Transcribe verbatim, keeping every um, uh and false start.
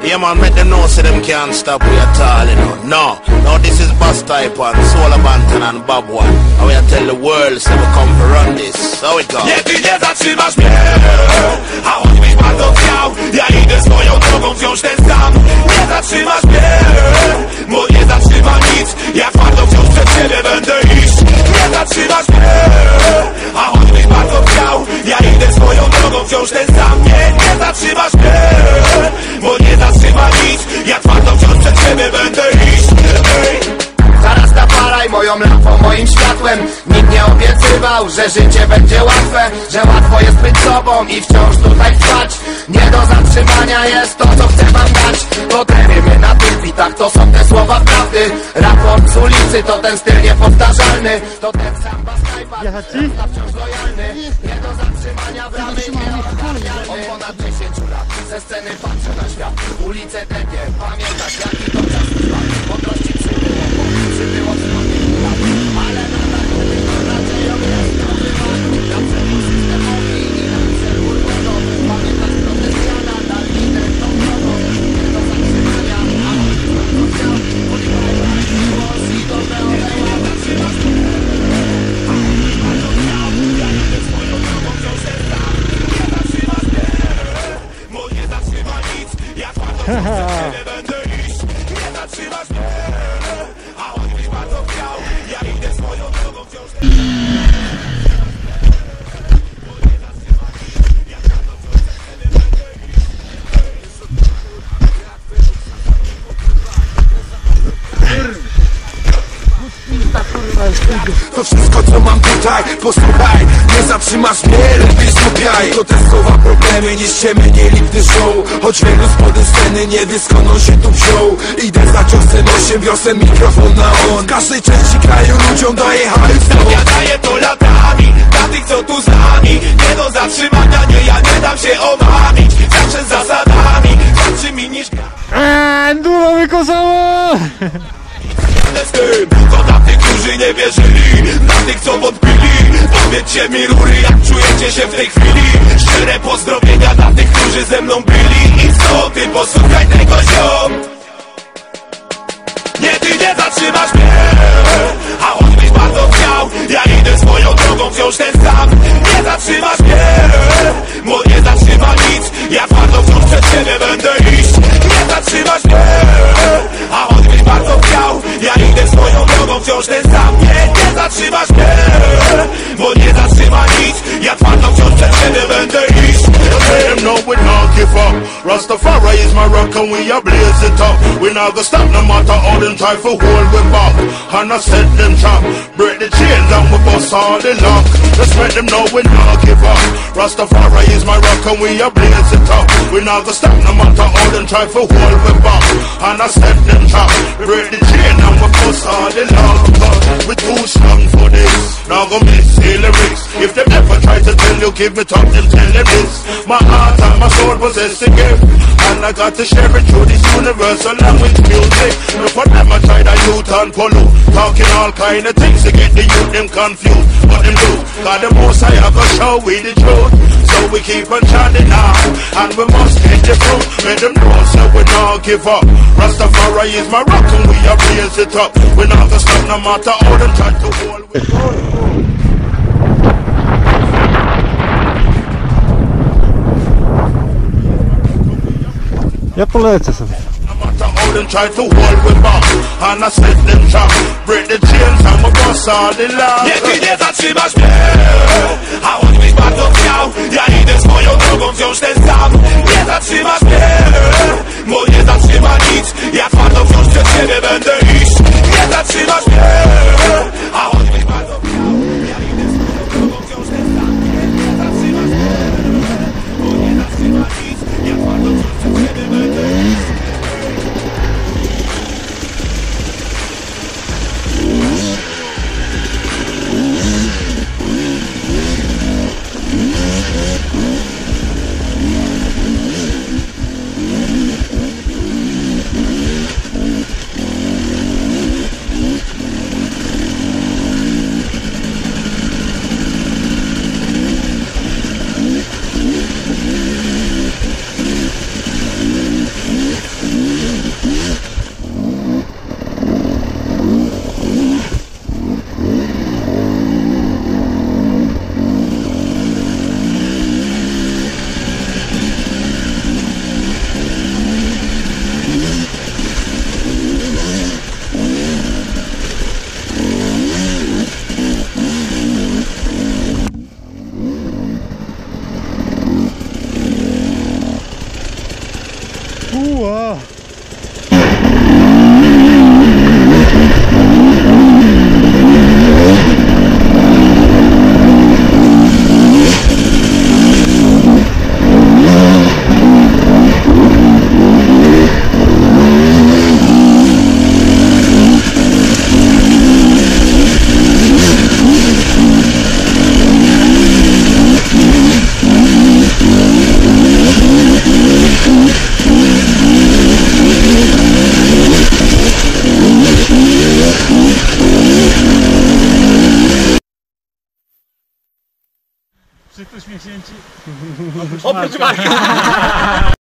Yeah man, make them know so them can't stop we at all, you know. No, no, this is Boss Type and Solar Banton and Bob One. And we are tell the world so we come to run this. How it goes? Nie, ty nie zatrzymasz mnie, a choćbyś bardzo chciał, ja idę swoją drogą wciąż ten sam. Nie zatrzymasz mnie, bo nie zatrzyma nic, ja twardo wciąż przed siebie będę iść. Nie zatrzymasz mnie, a choćbyś bardzo chciał, ja idę swoją drogą wciąż ten sam. Nie, nie zatrzymasz mnie, bo nie zatrzyma nic, ja twardo wciąż przed siebie będę iść. Ej. Zaraz napalaj moją lampą, moim światłem. Nikt nie obiecywał, że życie będzie łatwe, że łatwo jest być sobą i wciąż tutaj trwać. Nie do zatrzymania jest to, co chcę wam dać. To te rymy na tych bitach, to są te słowa prawdy. Raport z ulicy to ten styl niepowtarzalny. To ten sam Boss Type, wciąż lojalny. Nie do zatrzymania w ramy, nie od ponad dziesięciu lat ze sceny patrzę na świat. Ulice tepie, pamiętasz jaki to czas trwa. Mądrości przybyło, przybyło zrobię lat. Ale nadal tylko nadzieją jest prowywany. Na celu systemowi i na celu urłodą. Pamiętać protest ja nadal idę tą drogą. Nie do zatrzymania, a on to chciał. Podjechał na głos i dobre oleja. Zatrzymasz mnie, a on bardzo chciał. Ja idę swoją drogą wciąż ten sam. Nie zatrzymasz mnie, bo nie zatrzyma nic. Ja twardo przed siebie będę iść. Nie zatrzymasz mnie, a choćbyś bardzo chciał, ja idę swoją drogą wciąż. To wszystko co mam tutaj, posłuchaj. Nie zatrzymasz mnie, lepiej skupiaj. To te słowa problemy, nie ściemy, nie lipny show. Choć wielu spody sceny nie wie skąd on się tu wziął. Idę za ciosem, osiem wiosem, mikrofon na on. W każdej części kraju ludziom daję hajs. Ja daję to latami, dla tych co tu z nami. Nie do zatrzymania, nie, ja nie dam się omamić. Zawsze z zasadami, zawsze mi niż Eee, duro wykosało! z tym, to dla tych, którzy nie wierzyli, dla tych, co wątpili. Powiedzcie mi rury, jak czujecie się w tej chwili. Szczere pozdrowienia dla tych, którzy ze mną byli. I co ty, posłuchaj tego ziom. Nie, ty nie zatrzymasz mnie, a choćbyś bardzo chciał, ja idę swoją drogą wciąż ten sam. Nie zatrzymasz mnie, bo nie zatrzyma nic, ja twardo wciąż przed siebie będę iść. Nie zatrzymasz mnie, a choćbyś bardzo chciał, ja idę swoją drogą wciąż ten sam. Nie, nie zatrzymasz mnie, bo nie zatrzyma nic, ja twardo wciąż przed siebie będę iść. Let them know we not give up. Rastafari is my rock and we are blaze it up. We not gonna stop no matter all them try for hold we back. And I set them trap, break the chains and we bust all the lock. Just let them know we not give up. Rastafari is my rock and we are blaze it up. We not gonna stop no matter all them try for hold we back. And I set them trap, break the chain and we bust all the lock. We too strong for this, now gonna miss the lyrics. If they never try to tell you, give me talk, them tell them this. My heart and my soul possess the gift, and I got to share it through this universal language music. No for them I try to youth and pollute, talking all kind of things to get the youth them confused. But them do, got the most I have to show we the truth. So we keep on chanting on, and we must get the fruit. Let them know so we not give up. Rastafari is my rock and we are raise it up. We not gonna stop no matter how them try to hold we. Ja polecę sobie. Try to hold we back, and I set them trap, break the chains and we bust all the lock. Nie, ty nie zatrzymasz mnie, a choćbyś bardzo chciał, ja idę swoją drogą wciąż ten sam. Nie zatrzymasz mnie, bo nie zatrzyma nic, ja twardo wciąż przed siebie będę iść. Nie zatrzymasz mnie, a choćbyś bardzo chciał, ja idę swoją drogą wciąż ten sam. Nie zatrzymasz mnie, bo nie zatrzyma nic, ja twardo wciąż przed siebie będę iść. Uła. Wszyscy śmiesznięci. Oprócz Marka.